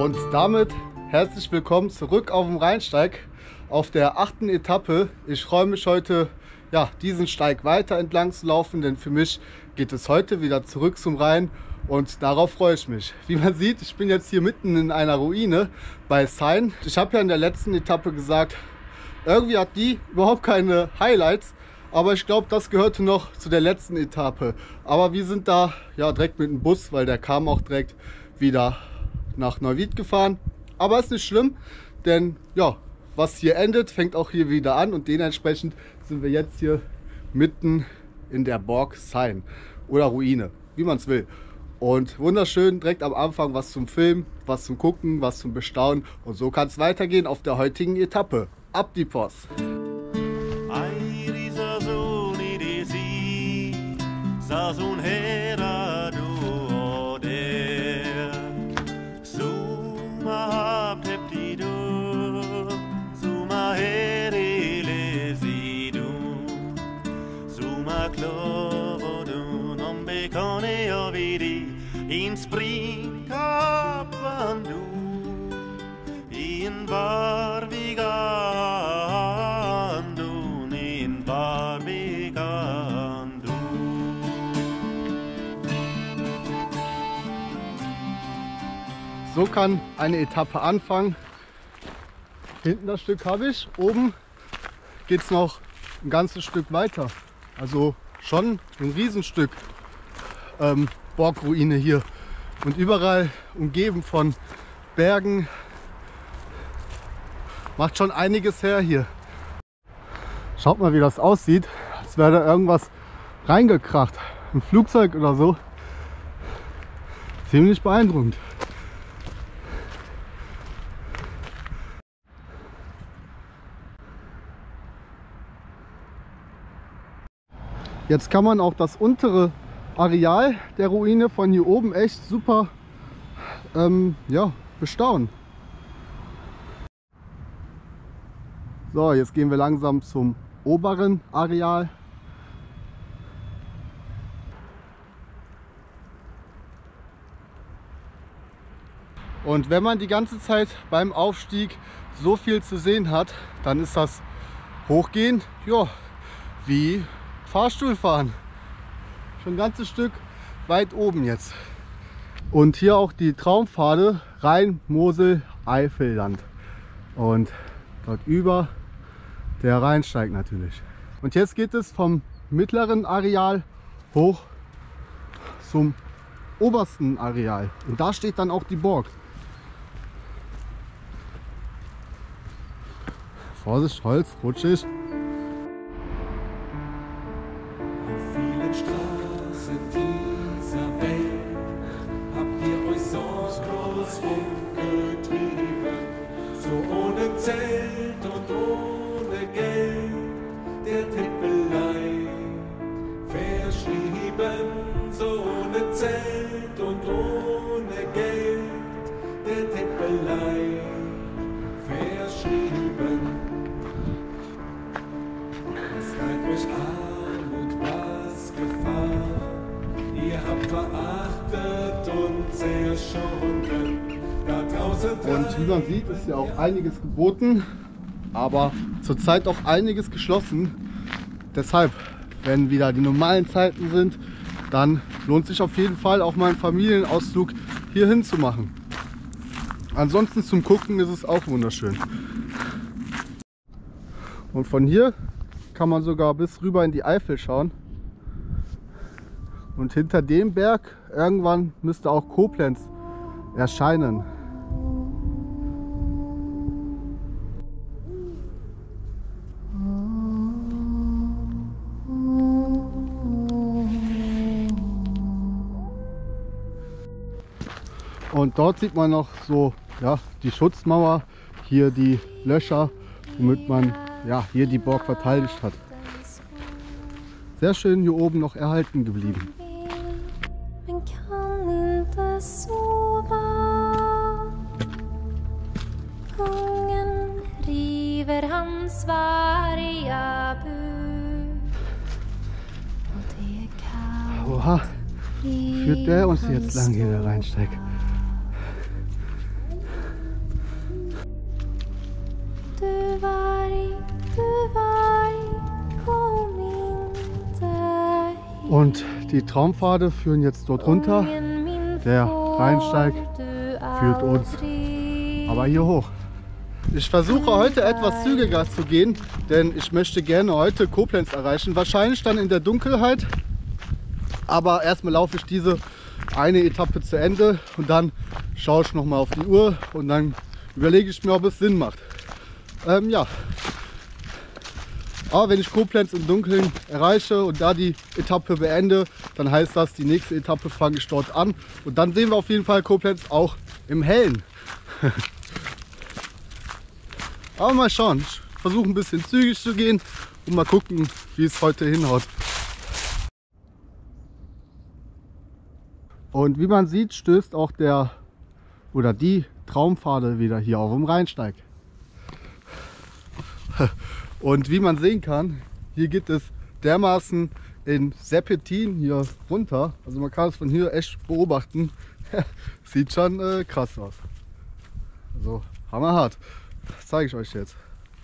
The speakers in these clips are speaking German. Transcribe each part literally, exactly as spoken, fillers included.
Und damit herzlich willkommen zurück auf dem Rheinsteig auf der achten Etappe. Ich freue mich heute, ja, diesen Steig weiter entlang zu laufen, denn für mich geht es heute wieder zurück zum Rhein und darauf freue ich mich. Wie man sieht, ich bin jetzt hier mitten in einer Ruine bei Sayn. Ich habe ja in der letzten Etappe gesagt, irgendwie hat die überhaupt keine Highlights, aber ich glaube, das gehörte noch zu der letzten Etappe. Aber wir sind da ja direkt mit dem Bus, weil der kam auch direkt wieder nach Neuwied gefahren. Aber ist nicht schlimm, denn ja, was hier endet, fängt auch hier wieder an und dementsprechend sind wir jetzt hier mitten in der Burg Sayn oder Ruine, wie man es will. Und wunderschön, direkt am Anfang was zum Filmen, was zum Gucken, was zum Bestaunen und so kann es weitergehen auf der heutigen Etappe. Ab die Post! In springkappan du, in barbigan du, in barbigan du. So kann eine Etappe anfangen. Hinten das Stück habe ich, oben geht es noch ein ganzes Stück weiter. Also schon ein Riesenstück ähm, Burgruine hier und überall umgeben von Bergen. Macht schon einiges her hier. Schaut mal, wie das aussieht, als wäre da irgendwas reingekracht, ein Flugzeug oder so. Ziemlich beeindruckend. Jetzt kann man auch das untere Areal der Ruine von hier oben echt super ähm, ja, bestaunen. So, jetzt gehen wir langsam zum oberen Areal. Und wenn man die ganze Zeit beim Aufstieg so viel zu sehen hat, dann ist das Hochgehen ja, wie Fahrstuhlfahren. Schon ein ganzes Stück weit oben jetzt. Und hier auch die Traumpfade Rhein-Mosel-Eifelland. Und dort über der Rheinsteig natürlich. Und jetzt geht es vom mittleren Areal hoch zum obersten Areal. Und da steht dann auch die Burg. Vorsicht, Holz, rutschig. Und wie man sieht, ist ja auch einiges geboten, aber zurzeit auch einiges geschlossen. Deshalb, wenn wieder die normalen Zeiten sind, dann lohnt sich auf jeden Fall auch mal einen Familienausflug hierhin zu machen. Ansonsten zum Gucken ist es auch wunderschön. Und von hier kann man sogar bis rüber in die Eifel schauen. Und hinter dem Berg irgendwann müsste auch Koblenz erscheinen. Und dort sieht man noch so ja, die Schutzmauer, hier die Löcher, womit man ja, hier die Burg verteidigt hat. Sehr schön hier oben noch erhalten geblieben. Oha, führt der uns jetzt lang hier, der Rheinsteig? Und die Traumpfade führen jetzt dort runter. Der Rheinsteig führt uns aber hier hoch. Ich versuche heute etwas zügiger zu gehen, denn ich möchte gerne heute Koblenz erreichen. Wahrscheinlich dann in der Dunkelheit. Aber erstmal laufe ich diese eine Etappe zu Ende und dann schaue ich noch mal auf die Uhr und dann überlege ich mir, ob es Sinn macht. Ähm, ja. Aber wenn ich Koblenz im Dunkeln erreiche und da die Etappe beende, dann heißt das, die nächste Etappe fange ich dort an. Und dann sehen wir auf jeden Fall Koblenz auch im Hellen. Aber mal schauen. Ich versuche ein bisschen zügig zu gehen und mal gucken, wie es heute hinhaut. Und wie man sieht, stößt auch der oder die Traumpfade wieder hier auf dem Rheinsteig. Und wie man sehen kann, hier geht es dermaßen in Serpentin hier runter. Also man kann es von hier echt beobachten. Sieht schon äh, krass aus. Also hammerhart. Das zeige ich euch jetzt.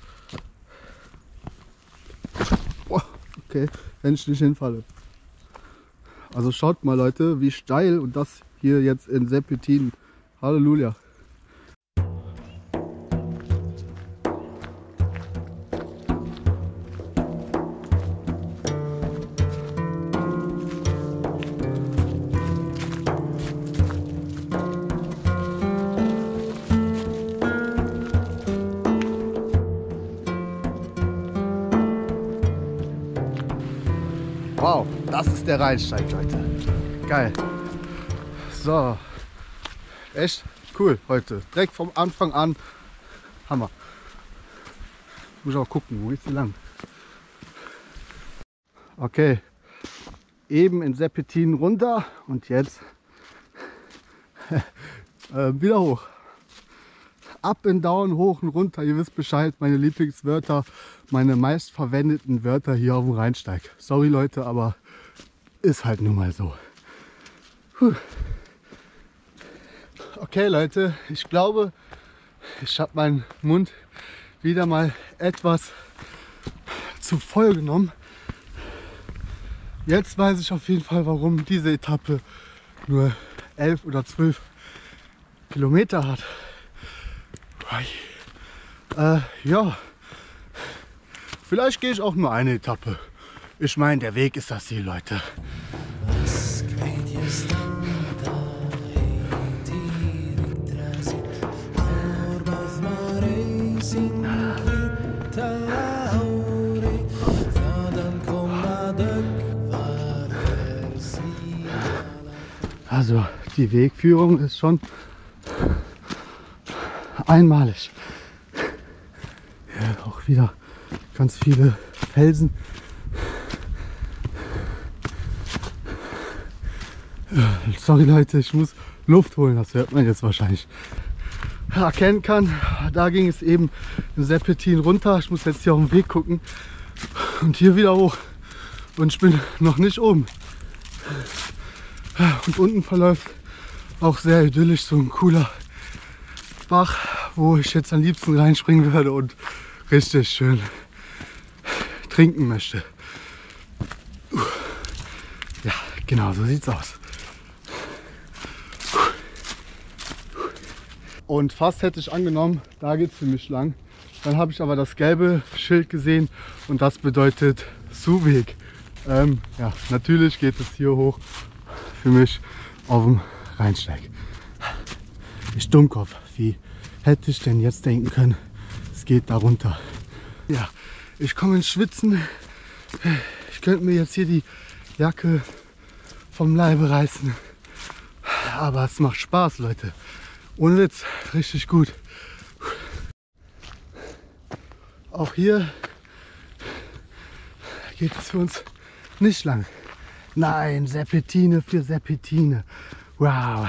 Boah, okay, wenn ich nicht hinfalle. Also schaut mal Leute, wie steil und das hier jetzt in Serpentin. Halleluja. Wow, das ist der Rheinsteig, Leute. Geil. So. Echt cool heute. Direkt vom Anfang an. Hammer. Muss auch gucken, wo geht's hier lang? Okay. Eben in Serpentin runter und jetzt äh, wieder hoch. Up and down, hoch und runter. Ihr wisst Bescheid, meine Lieblingswörter, meine meistverwendeten Wörter hier auf dem Rheinsteig. Sorry Leute, aber ist halt nun mal so. Puh. Okay Leute, ich glaube, ich habe meinen Mund wieder mal etwas zu voll genommen. Jetzt weiß ich auf jeden Fall, warum diese Etappe nur elf oder zwölf Kilometer hat. Äh, ja, vielleicht gehe ich auch nur eine Etappe. Ich meine, der Weg ist das Ziel, Leute. Also die Wegführung ist schon einmalig. Ja, auch wieder ganz viele Felsen. Sorry Leute, ich muss Luft holen, das hört man jetzt wahrscheinlich. Erkennen kann, da ging es eben in Serpentin runter. Ich muss jetzt hier auf den Weg gucken und hier wieder hoch. Und ich bin noch nicht oben. Und unten verläuft auch sehr idyllisch so ein cooler Bach, wo ich jetzt am liebsten reinspringen würde und richtig schön trinken möchte. Ja, genau so sieht's aus. Und fast hätte ich angenommen, da geht es für mich lang. Dann habe ich aber das gelbe Schild gesehen und das bedeutet Suweg. Ähm, ja, natürlich geht es hier hoch für mich auf dem Rheinsteig. Ich Dummkopf, wie hätte ich denn jetzt denken können, es geht da runter. Ja, ich komme ins Schwitzen. Ich könnte mir jetzt hier die Jacke vom Leibe reißen. Aber es macht Spaß, Leute. Ohne Witz, richtig gut. Auch hier geht es für uns nicht lang. Nein, Serpentine für Serpentine. Wow.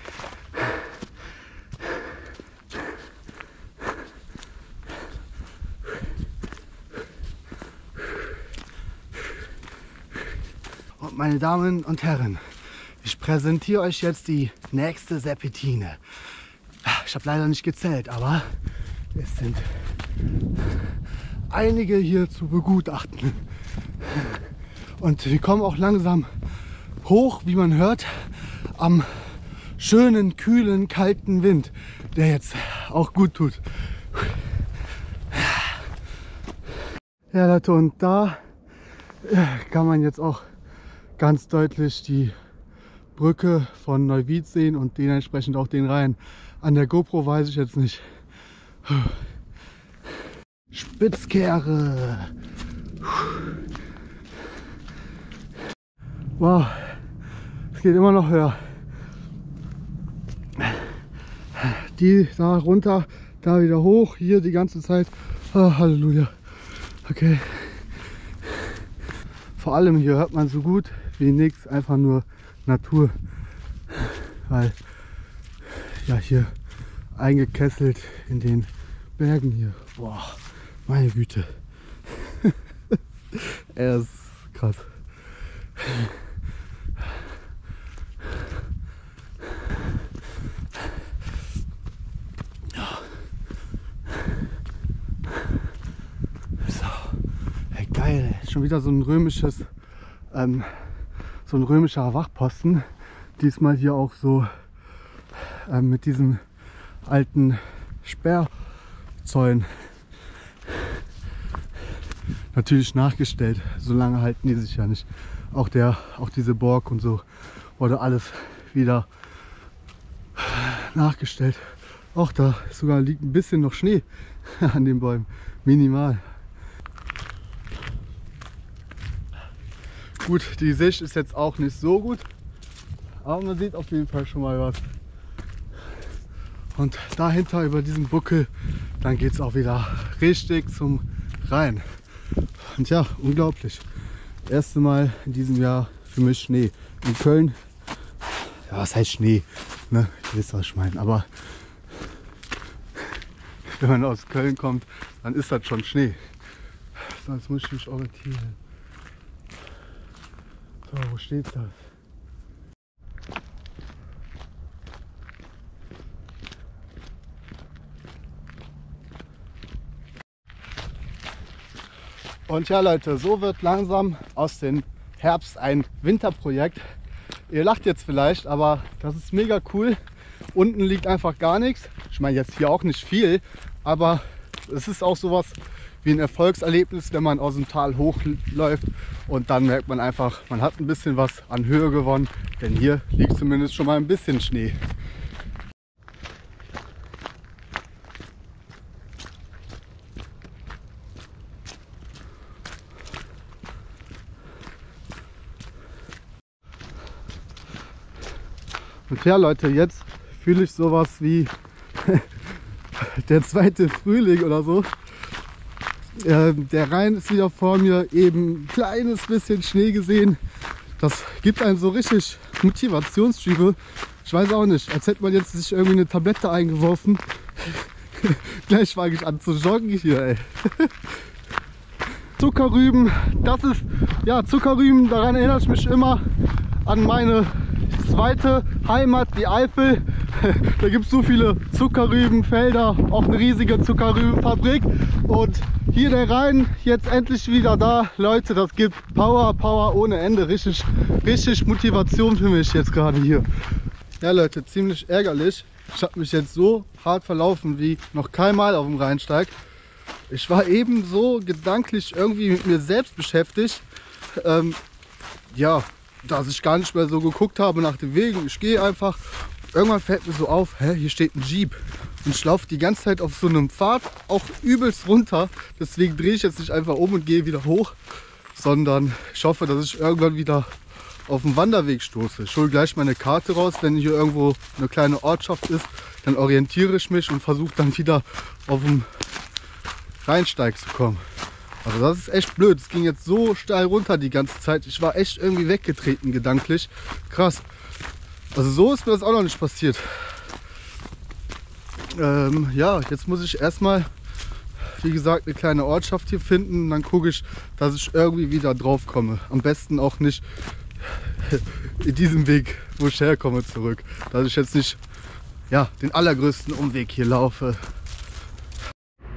Und meine Damen und Herren, ich präsentiere euch jetzt die nächste Serpentine. Ich habe leider nicht gezählt, aber es sind einige hier zu begutachten. Und wir kommen auch langsam hoch, wie man hört, am schönen, kühlen, kalten Wind, der jetzt auch gut tut. Ja Leute, und da kann man jetzt auch ganz deutlich die Brücke von Neuwied sehen und dementsprechend auch den Rhein. An der GoPro weiß ich jetzt nicht. Spitzkehre. Wow, es geht immer noch höher. Die da runter, da wieder hoch, hier die ganze Zeit. Oh, Halleluja. Okay. Vor allem hier hört man so gut wie nichts, einfach nur Natur. Weil ja hier eingekesselt in den Bergen hier. Boah, meine Güte. Er ist krass. So, hey, geil. Schon wieder so ein römisches, ähm, so ein römischer Wachposten. Diesmal hier auch so ähm, mit diesen alten Sperrzäunen. Natürlich nachgestellt, so lange halten die sich ja nicht. Auch, der, auch diese Burg und so wurde alles wieder nachgestellt. Auch da sogar liegt ein bisschen noch Schnee an den Bäumen, minimal. Gut, die Sicht ist jetzt auch nicht so gut, aber man sieht auf jeden Fall schon mal was. Und dahinter über diesen Buckel, dann geht es auch wieder richtig zum Rhein. Und ja, unglaublich. Erste Mal in diesem Jahr für mich Schnee. In Köln, ja, was heißt Schnee? Ne? Ich weiß, was ich meine. Aber wenn man aus Köln kommt, dann ist das schon Schnee. So, jetzt muss ich mich orientieren. So, wo steht das? Und ja Leute, so wird langsam aus dem Herbst ein Winterprojekt. Ihr lacht jetzt vielleicht, aber das ist mega cool. Unten liegt einfach gar nichts. Ich meine jetzt hier auch nicht viel, aber es ist auch sowas wie ein Erfolgserlebnis, wenn man aus dem Tal hochläuft und dann merkt man einfach, man hat ein bisschen was an Höhe gewonnen, denn hier liegt zumindest schon mal ein bisschen Schnee. Und ja Leute, jetzt fühle ich sowas wie der zweite Frühling oder so. Äh, der Rhein ist wieder vor mir, eben ein kleines bisschen Schnee gesehen. Das gibt einem so richtig Motivationsschübe. Ich weiß auch nicht, als hätte man jetzt sich irgendwie eine Tablette eingeworfen. Gleich fange ich an zu joggen hier, ey. Zuckerrüben, das ist, ja, Zuckerrüben, daran erinnere ich mich immer an meine zweite Heimat, die Eifel. Da gibt es so viele Zuckerrübenfelder, auch eine riesige Zuckerrübenfabrik. Und hier der Rhein, jetzt endlich wieder da. Leute, das gibt Power, Power ohne Ende. Richtig, richtig Motivation für mich jetzt gerade hier. Ja Leute, ziemlich ärgerlich. Ich habe mich jetzt so hart verlaufen wie noch keinmal auf dem Rheinsteig. Ich war eben so gedanklich irgendwie mit mir selbst beschäftigt. Ähm, ja, dass ich gar nicht mehr so geguckt habe nach den Wegen. Ich gehe einfach. Irgendwann fällt mir so auf, hä, hier steht ein Jeep. Und ich laufe die ganze Zeit auf so einem Pfad, auch übelst runter. Deswegen drehe ich jetzt nicht einfach um und gehe wieder hoch, sondern ich hoffe, dass ich irgendwann wieder auf den Wanderweg stoße. Ich hole gleich meine Karte raus, wenn hier irgendwo eine kleine Ortschaft ist, dann orientiere ich mich und versuche dann wieder auf den Rheinsteig zu kommen. Also das ist echt blöd. Es ging jetzt so steil runter die ganze Zeit. Ich war echt irgendwie weggetreten gedanklich. Krass. Also so ist mir das auch noch nicht passiert. Ähm, ja, jetzt muss ich erstmal, wie gesagt, eine kleine Ortschaft hier finden. Dann gucke ich, dass ich irgendwie wieder drauf komme. Am besten auch nicht in diesem Weg, wo ich herkomme, zurück. Dass ich jetzt nicht, ja, den allergrößten Umweg hier laufe.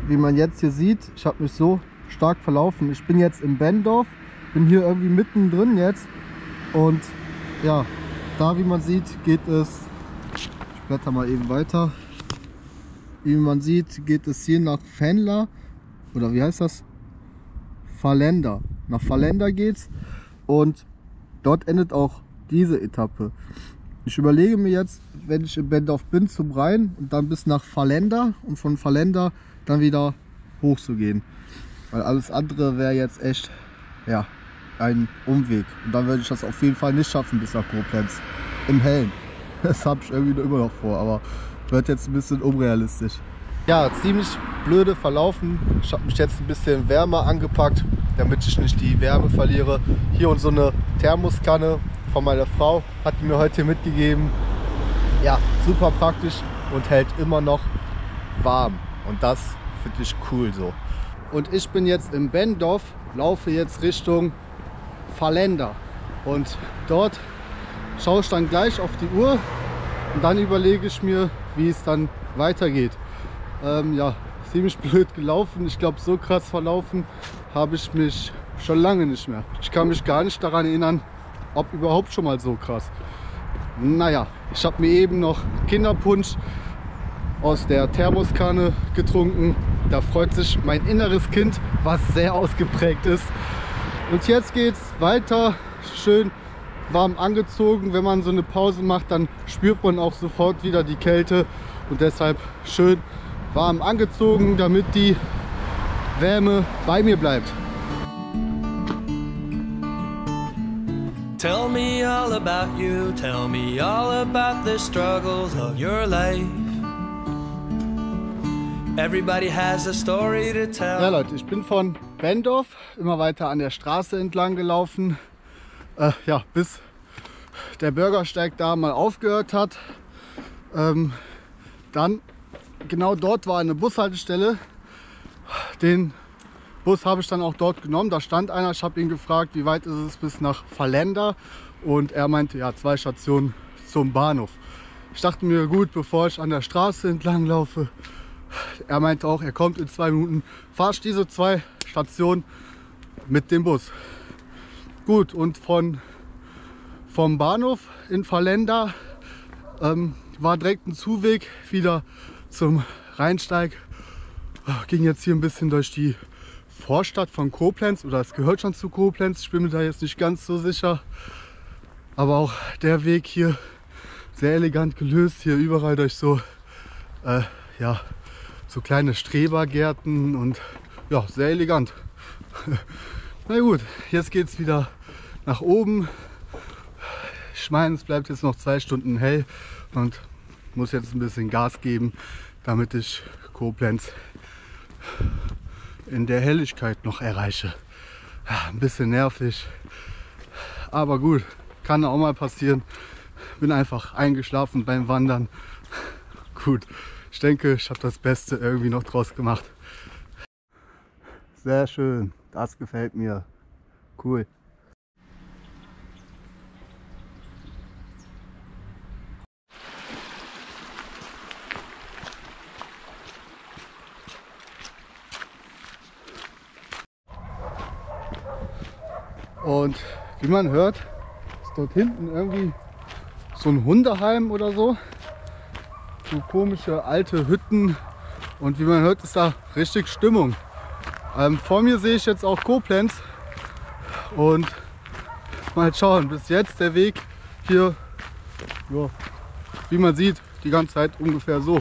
wie man jetzt hier sieht, ich habe mich so stark verlaufen. Ich bin jetzt im Benndorf, bin hier irgendwie mittendrin jetzt und ja, da wie man sieht geht es, ich blätter mal eben weiter, wie man sieht geht es hier nach Venla, oder wie heißt das? Vallenda. Nach Vallenda geht's und dort endet auch diese Etappe. Ich überlege mir jetzt, wenn ich im Benndorf bin, zum Rhein und dann bis nach Vallenda und von Vallenda dann wieder hoch zu gehen. Weil alles andere wäre jetzt echt, ja, ein Umweg. Und dann würde ich das auf jeden Fall nicht schaffen bis nach Koblenz. Im Hellen. Das habe ich irgendwie immer noch vor, aber wird jetzt ein bisschen unrealistisch. Ja, ziemlich blöde verlaufen. Ich habe mich jetzt ein bisschen wärmer angepackt, damit ich nicht die Wärme verliere. Hier und so eine Thermoskanne von meiner Frau hat die mir heute mitgegeben. Ja, super praktisch und hält immer noch warm. Und das finde ich cool so. Und ich bin jetzt im Benndorf, laufe jetzt Richtung Vallenda. Und dort schaue ich dann gleich auf die Uhr und dann überlege ich mir, wie es dann weitergeht. Ähm, ja, ziemlich blöd gelaufen. Ich glaube, so krass verlaufen habe ich mich schon lange nicht mehr. Ich kann mich gar nicht daran erinnern, ob überhaupt schon mal so krass. Naja, ich habe mir eben noch Kinderpunsch aus der Thermoskanne getrunken. Da freut sich mein inneres Kind, was sehr ausgeprägt ist. Und jetzt geht's weiter, schön warm angezogen. Wenn man so eine Pause macht, dann spürt man auch sofort wieder die Kälte und deshalb schön warm angezogen, damit die Wärme bei mir bleibt. Tell me all about you, tell me all about the struggles of your life. Everybody has a story to tell. Ja Leute, ich bin von Benndorf immer weiter an der Straße entlang gelaufen, äh, ja, bis der Bürgersteig da mal aufgehört hat. Ähm, dann genau dort war eine Bushaltestelle. Den Bus habe ich dann auch dort genommen. Da stand einer, ich habe ihn gefragt, wie weit ist es bis nach Vallenda, und er meinte, ja, zwei Stationen zum Bahnhof. Ich dachte mir, gut, bevor ich an der Straße entlang laufe, er meinte auch, er kommt in zwei Minuten, fahre ich diese zwei Stationen mit dem Bus. Gut, und von, vom Bahnhof in Vallenda ähm, war direkt ein Zuweg wieder zum Rheinsteig. Ging jetzt hier ein bisschen durch die Vorstadt von Koblenz, oder es gehört schon zu Koblenz, ich bin mir da jetzt nicht ganz so sicher. Aber auch der Weg hier sehr elegant gelöst, hier überall durch so, äh, ja, so kleine Strebergärten und ja, sehr elegant. Na gut, jetzt geht es wieder nach oben. Ich meine, es bleibt jetzt noch zwei Stunden hell und muss jetzt ein bisschen Gas geben, damit ich Koblenz in der Helligkeit noch erreiche. Ja, ein bisschen nervig, aber gut, kann auch mal passieren. Bin einfach eingeschlafen beim Wandern. Gut, ich denke, ich habe das Beste irgendwie noch draus gemacht. Sehr schön, das gefällt mir. Cool. Und wie man hört, ist dort hinten irgendwie so ein Hundeheim oder so. So komische alte Hütten. Und wie man hört, ist da richtig Stimmung. Ähm, vor mir sehe ich jetzt auch Koblenz. Und mal schauen, bis jetzt der Weg hier, ja, wie man sieht, die ganze Zeit ungefähr so.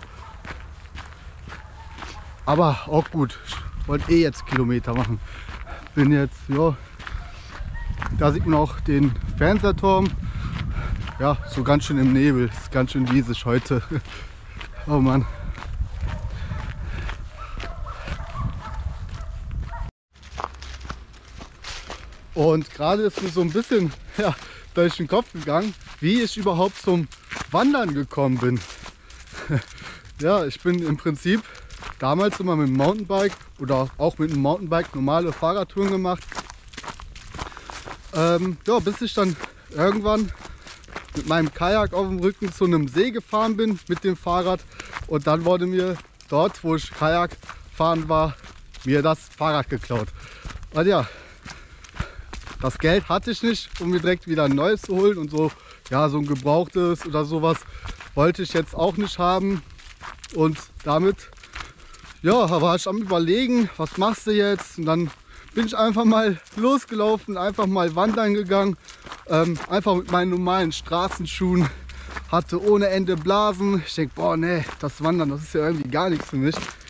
Aber auch gut. Ich wollte eh jetzt Kilometer machen. Bin jetzt, ja. Da sieht man auch den Fernsehturm. Ja, so ganz schön im Nebel. Ist ganz schön diesig heute. Oh Mann. Und gerade ist mir so ein bisschen, ja, durch den Kopf gegangen, wie ich überhaupt zum Wandern gekommen bin. Ja, ich bin im Prinzip damals immer mit dem Mountainbike oder auch mit dem Mountainbike normale Fahrradtouren gemacht. Ähm, ja, bis ich dann irgendwann mit meinem Kajak auf dem Rücken zu einem See gefahren bin mit dem Fahrrad, und dann wurde mir dort, wo ich Kajak gefahren war, mir das Fahrrad geklaut. Und ja, das Geld hatte ich nicht, um mir direkt wieder ein neues zu holen und so, ja, so ein gebrauchtes oder sowas wollte ich jetzt auch nicht haben. Und damit, ja, war ich am Überlegen, was machst du jetzt? Und dann bin ich einfach mal losgelaufen, einfach mal wandern gegangen, ähm, einfach mit meinen normalen Straßenschuhen, hatte ohne Ende Blasen. Ich denke, boah, nee, das Wandern, das ist ja irgendwie gar nichts für mich.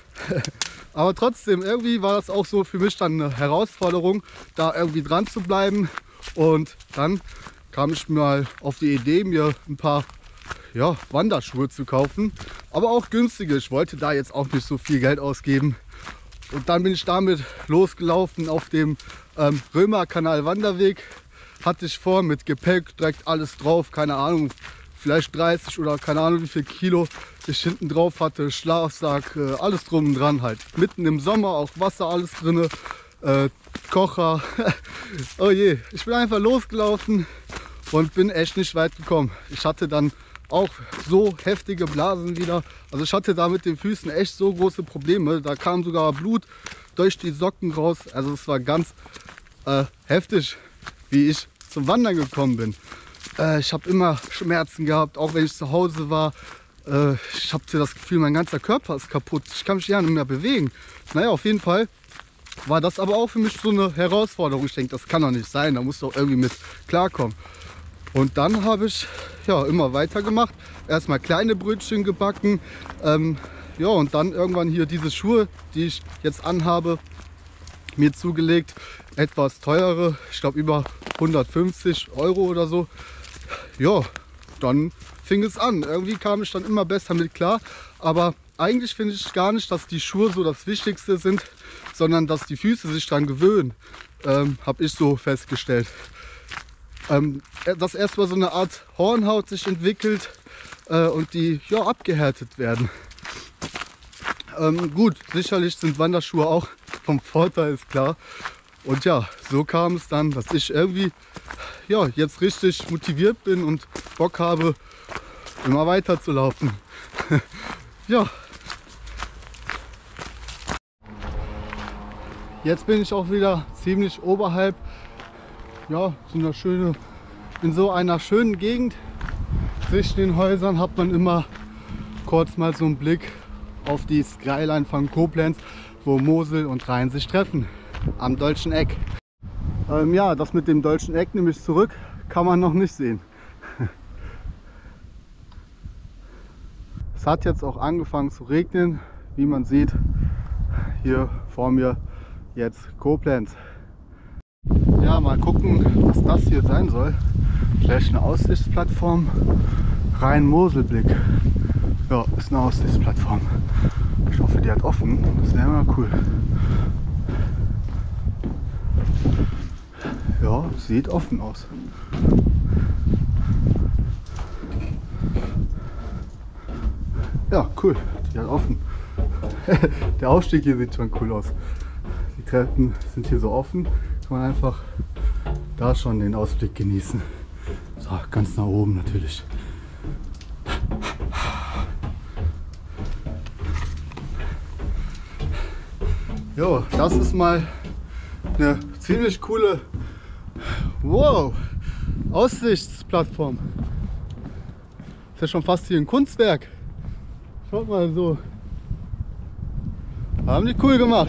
Aber trotzdem, irgendwie war das auch so für mich dann eine Herausforderung, da irgendwie dran zu bleiben. Und dann kam ich mal auf die Idee, mir ein paar ja, Wanderschuhe zu kaufen, aber auch günstige. Ich wollte da jetzt auch nicht so viel Geld ausgeben. Und dann bin ich damit losgelaufen auf dem ähm, Römerkanal Wanderweg. Hatte ich vor, mit Gepäck direkt alles drauf, keine Ahnung, vielleicht dreißig oder keine Ahnung wie viel Kilo ich hinten drauf hatte, Schlafsack, äh, alles drum und dran halt. Mitten im Sommer, auch Wasser, alles drin, äh, Kocher. Oh je, ich bin einfach losgelaufen und bin echt nicht weit gekommen. Ich hatte dann auch so heftige Blasen wieder. Also ich hatte da mit den Füßen echt so große Probleme. Da kam sogar Blut durch die Socken raus. Also es war ganz äh, heftig, wie ich zum Wandern gekommen bin. Äh, ich habe immer Schmerzen gehabt, auch wenn ich zu Hause war. Äh, ich habe das Gefühl, mein ganzer Körper ist kaputt. Ich kann mich ja nicht mehr bewegen. Naja, auf jeden Fall war das aber auch für mich so eine Herausforderung. Ich denke, das kann doch nicht sein. Da musst du auch irgendwie mit klarkommen. Und dann habe ich ja immer weitergemacht. Erstmal kleine Brötchen gebacken. Ähm, ja, und dann irgendwann hier diese Schuhe, die ich jetzt anhabe, mir zugelegt. Etwas teurere, ich glaube über hundertfünfzig Euro oder so. Ja, dann fing es an. Irgendwie kam ich dann immer besser mit klar. Aber eigentlich finde ich gar nicht, dass die Schuhe so das Wichtigste sind, sondern dass die Füße sich daran gewöhnen. Ähm, habe ich so festgestellt. Ähm, dass erstmal so eine Art Hornhaut sich entwickelt äh, und die ja, abgehärtet werden. Ähm, gut, sicherlich sind Wanderschuhe auch vom Vorteil, ist klar. Und ja, so kam es dann, dass ich irgendwie ja, jetzt richtig motiviert bin und Bock habe, immer weiter zu laufen. Ja. Jetzt bin ich auch wieder ziemlich oberhalb, ja, so einer schöne, in so einer schönen Gegend. Zwischen den Häusern hat man immer kurz mal so einen Blick auf die Skyline von Koblenz, wo Mosel und Rhein sich treffen, am Deutschen Eck. Ähm, ja, das mit dem Deutschen Eck, nämlich zurück, kann man noch nicht sehen. Es hat jetzt auch angefangen zu regnen, wie man sieht, hier vor mir jetzt Koblenz. Ja, mal gucken, was das hier sein soll. Vielleicht eine Aussichtsplattform, Rhein-Mosel-Blick. Ja, ist eine Aussichtsplattform. Ich hoffe, die hat offen, das wäre mal cool. Ja, sieht offen aus. Ja, cool, die hat offen. Der Aufstieg hier sieht schon cool aus. Die Treppen sind hier so offen, kann man einfach da schon den Ausblick genießen. So, ganz nach oben natürlich. Jo, das ist mal eine ziemlich coole wow, Aussichtsplattform. Ist ja schon fast hier ein Kunstwerk. Schaut mal so. Haben die cool gemacht.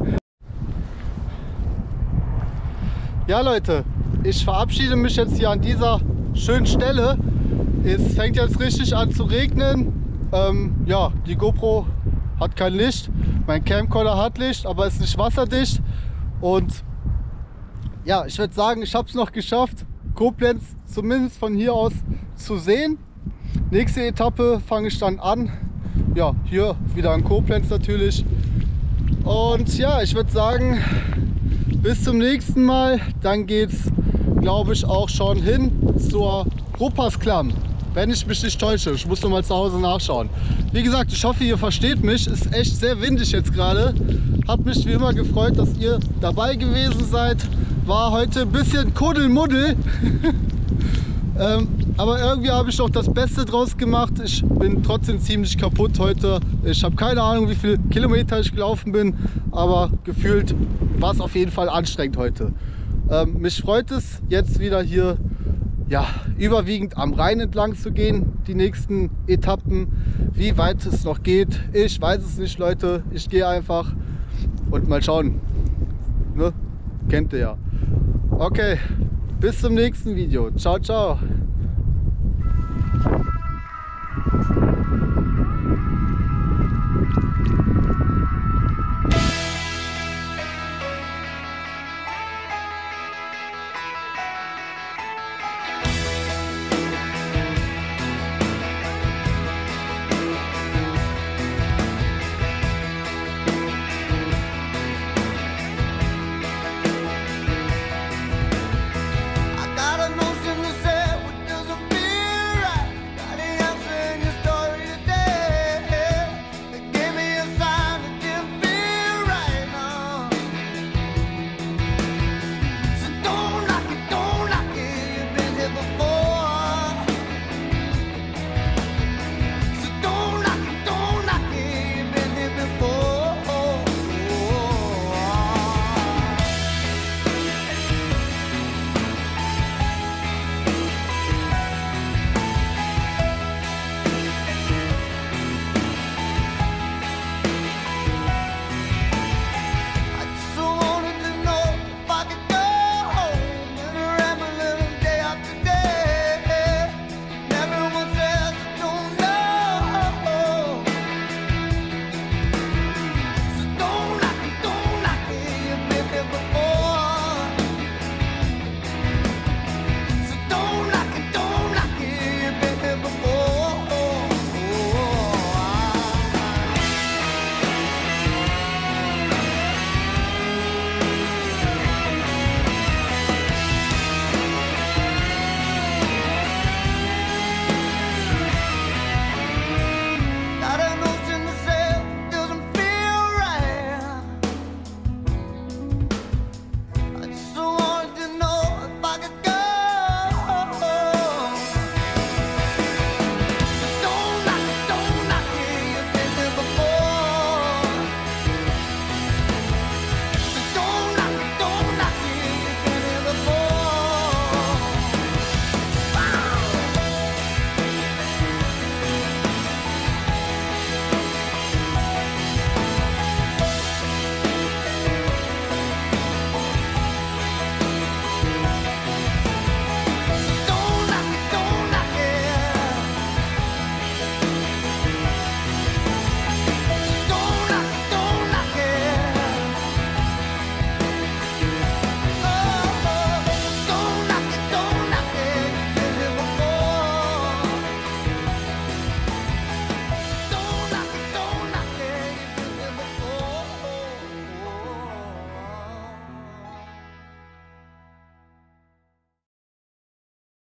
Ja Leute, ich verabschiede mich jetzt hier an dieser schönen Stelle. Es fängt jetzt richtig an zu regnen. Ähm, ja, die GoPro hat kein Licht. Mein Camcorder hat Licht, aber ist nicht wasserdicht. Und ja, ich würde sagen, ich habe es noch geschafft, Koblenz zumindest von hier aus zu sehen. Nächste Etappe fange ich dann an. Ja, hier wieder in Koblenz natürlich. Und ja, ich würde sagen, bis zum nächsten Mal. Dann geht es, glaube ich, auch schon hin zur Ruppersklamm. Wenn ich mich nicht täusche. Ich muss noch mal zu Hause nachschauen. Wie gesagt, ich hoffe, ihr versteht mich. Ist echt sehr windig jetzt gerade. Hat mich wie immer gefreut, dass ihr dabei gewesen seid. War heute ein bisschen Kuddelmuddel. ähm, Aber irgendwie habe ich doch das Beste draus gemacht. Ich bin trotzdem ziemlich kaputt heute. Ich habe keine Ahnung, wie viele Kilometer ich gelaufen bin, aber gefühlt war es auf jeden Fall anstrengend heute. Ähm, mich freut es, jetzt wieder hier ja, überwiegend am Rhein entlang zu gehen, die nächsten Etappen. Wie weit es noch geht, ich weiß es nicht, Leute. Ich gehe einfach und mal schauen. Ne? Kennt ihr ja. Okay, bis zum nächsten Video. Ciao, ciao.